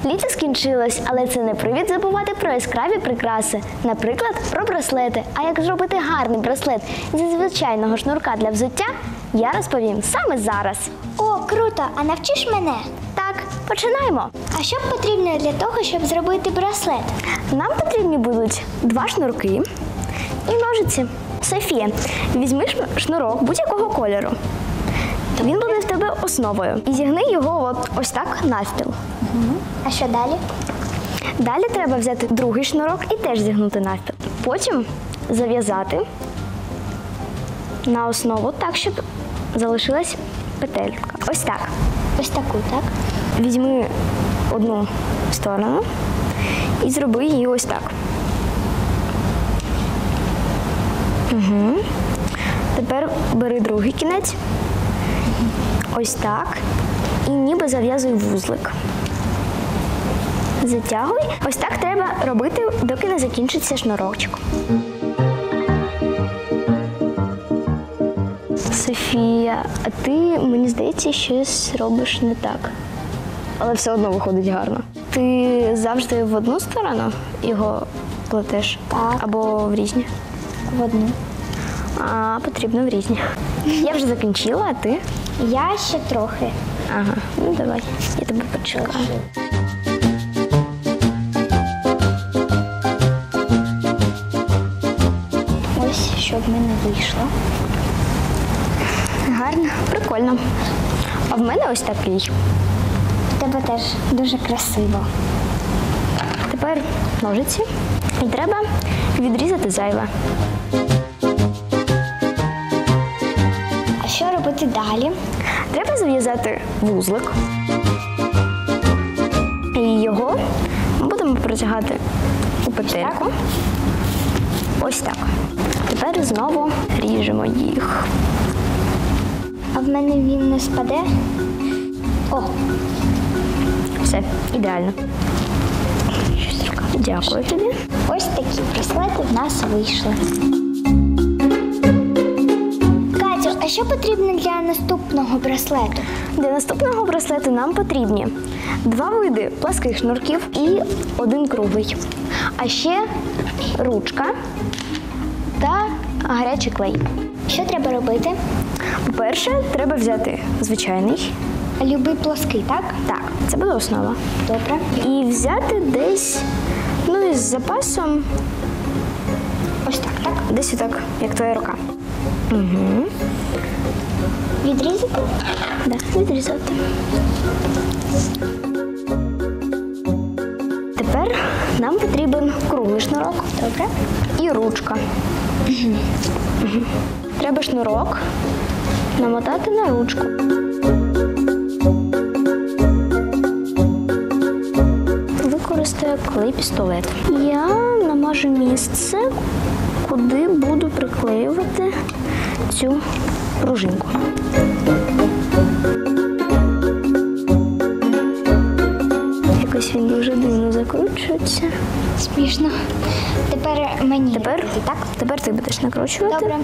Літо скінчилось, але це не привід забувати про яскраві прикраси. Наприклад, про браслети. А як зробити гарний браслет зі звичайного шнурка для взуття, я розповім саме зараз. О, круто! А навчиш мене? Так, починаємо. А що потрібно для того, щоб зробити браслет? Нам потрібні будуть 2 шнурки і ножиці. Софія, візьми шнурок будь-якого кольору. Він буде в тебе основою. І зігни його ось так навпіл. А що далі? Далі треба взяти другий шнурок і теж зігнути навпіл. Потім зав'язати на основу так, щоб залишилась петелька. Ось так. Ось таку, так? Візьми одну сторону і зроби її ось так. Угу. Тепер бери другий кінець. Ось так. І ніби зав'язуй вузлик. Затягуй. Ось так треба робити, доки не закінчиться шнурочок. Софія, а ти, мені здається, щось робиш не так. Але все одно виходить гарно. Ти завжди в одну сторону його плетеш? Так. Або в різні? В одну. А потрібно в різні. Я вже закінчила, а ти? Я ще трохи. Ага, ну давай, я тебе почекаю. Ось, що в мене вийшло. Гарно, прикольно. А в мене ось такий. В тебе теж дуже красиво. Тепер ножиці. І треба відрізати зайве. А що робити далі? Треба зав'язати вузлик. І його ми будемо протягати у петельку. Ось так. Тепер знову ріжемо їх. А в мене він не спаде? О! Все, ідеально. Дякую тобі. Ось такі браслети в нас вийшли. Катю, а що потрібно для наступного браслету? Для наступного браслету нам потрібні 2 види пласких шнурків і 1 круглий. А ще ручка та гарячий клей. Що треба робити? По-перше, треба взяти звичайний. Любий плоский, так? Так, це буде основа. Добре. І взяти десь, із запасом, Ось так, так? десь отак, як твоя рука. Угу. Відрізати? Да, відрізати. Тепер нам потрібен круглий шнурок. Добре. І ручка. Угу. Треба шнурок намотати на ручку. Використаю клей-пістолет. Я намажу місце, куди буду приклеювати цю пружинку. Якось він дуже дивно закручується. Смішно. Тепер мені робити, так? Тепер ти будеш накручувати. Добре.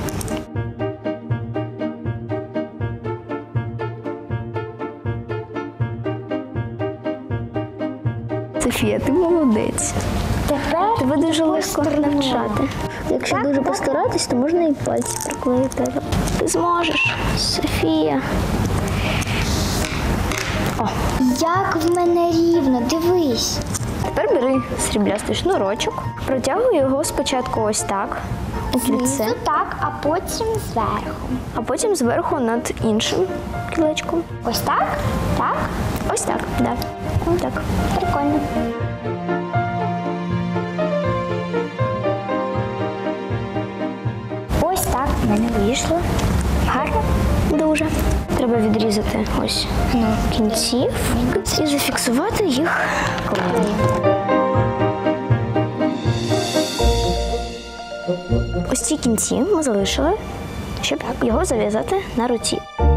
Софія, ти молодець. Тепер Тебе дуже легко сторону. навчати. Якщо Так, дуже так. постаратись, то можна і пальці приклеїти. Ти зможеш, Софія. О, як в мене рівно, дивись. тепер бери сріблястий шнурочок, протягуй його спочатку ось так, у кільце, Знизу так, а потім зверху. а потім зверху над іншим кілечком. Ось так? Так? Ось так, да. Так. Прикольно. Ось так в мене вийшло. Гарно? Дуже. Треба відрізати ось кінців і зафіксувати їх клеєм. Ось ці кінці ми залишили, щоб його зав'язати на руці.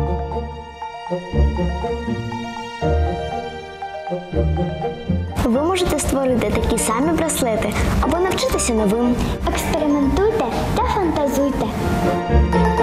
Ви можете створити такі самі браслети або навчитися новим. Експериментуйте та фантазуйте.